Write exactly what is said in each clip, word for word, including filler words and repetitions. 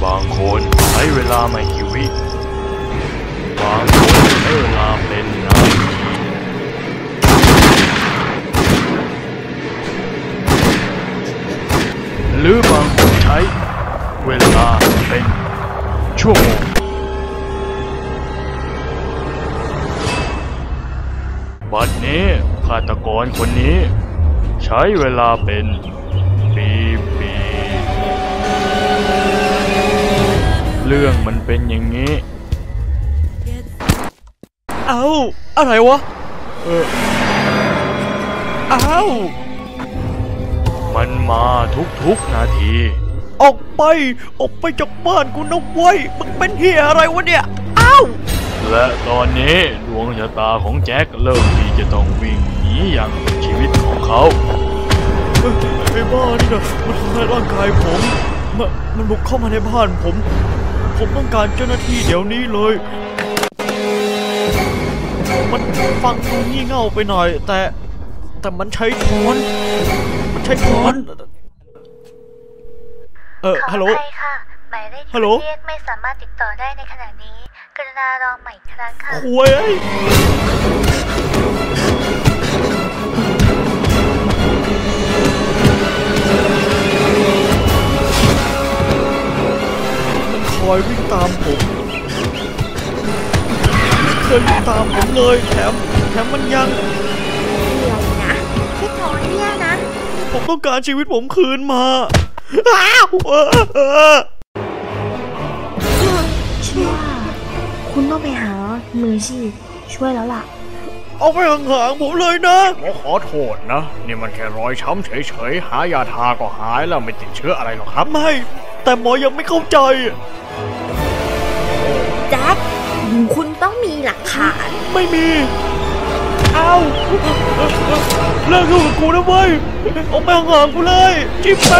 บางคนใช้เวลาไม่กี่วิบางคนใช้เวลาเป็นนาทีหรือบางคนใช้เวลาเป็นชั่วโมงบัดนี้ฆาตกรคนนี้ใช้เวลาเป็นปีปีเรื่องมันเป็นอย่างนี้เอ้าอะไรวะเออเอ้ามันมาทุกๆนาทีออกไปออกไปจากบ้านกูนะเว้ยมึงเป็นเหี้ยอะไรวะเนี่ยเอ้าและตอนนี้ดวงชะตาของแจ็คเริ่มที่จะต้องวิ่งหนีอย่างเป็นชีวิตของเขาไอ้บ้านี่นะมันทำร้ายร่างกายผมมันมันบุกเข้ามาในบ้านผมผมต้องการเจ้าหน้าที่เดี๋ยวนี้เลยมันฟังดูงี่เง่าไปหน่อยแต่แต่มันใช้ช้อนมันใช้ช้อนเออฮัลโหลค่ะหมายเลขที่เรียกไม่สามารถติดต่อได้ในขณะนี้กรุณาลองใหม่ครั้งค่ะโว้ยมันคอยวิ่งตามผมเคยวิ่งตามผมเลยแถมแถมมันยังอะไรนะแค่โทรเนี่ยนะผมต้องการชีวิตผมคืนมาอ้าวช่วยคุณต้องไปหามือชีพช่วยแล้วล่ะเอาไปห่างๆผมเลยนะผมขอโทษนะนี่มันแค่รอยช้ำเฉยๆหายาทาก็หายแล้วไม่ติดเชื้ออะไรหรอกครับไม่แต่หมอยังไม่เข้าใจแจ็คคุณต้องมีหลักฐานไม่มีเอาเลิกยุ่งกับกูนะเว้ยเอาไปห่างๆกูเลยจิ๊บไป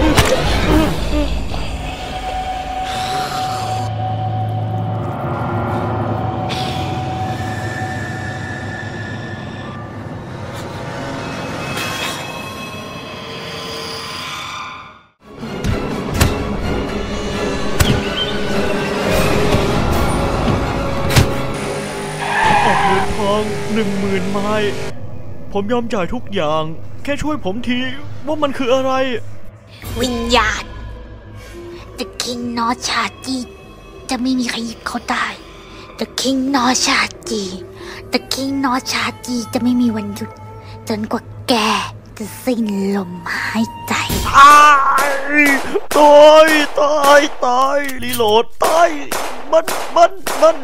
หนึ่งหมื่นไม้ผมยอมจ่ายทุกอย่างแค่ช่วยผมทีว่ามันคืออะไรวิญญาณ The King นอชาจีจะไม่มีใครหยิบเขาได้ The King นอชาจี The King นอชาจีจะไม่มีวันหยุดจนกว่าแกจะสิ้นลมหายใจตายตายตายตายรีโหลดตายมันมันมัน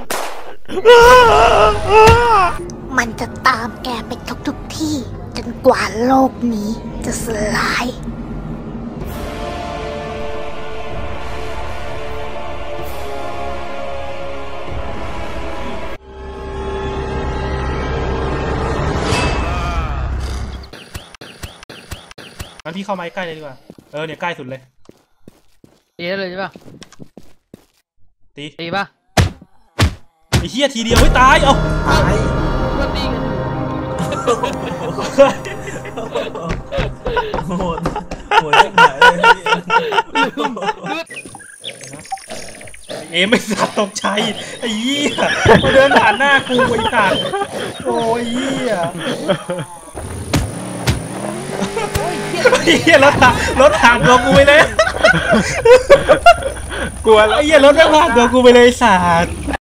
มันจะตามแกไปทุกทุกที่จนกว่าโลกนี้จะสลายงั้นพี่เข้าไม้ใกล้เลยดีกว่าเออเนี่ยใกล้สุดเลยตีได้เลยใช่ป่ะตีตีป่ะไอ้เหี้ยทีเดียวไม่ตายเอาตายก็ตีกันโหดโหดจังไหนเอ็มไม่สัตว์ตกใจไอ้เหี้ยมาเดินผ่านหน้ากูไอ้สัตว์โอ้ยเหี้ยไอ้เหี้ยรถรถผ่านตัวกูไปเลยกลัวไอ้เหี้ยรถไม่ผ่านตัวกูไปเลยสัตว์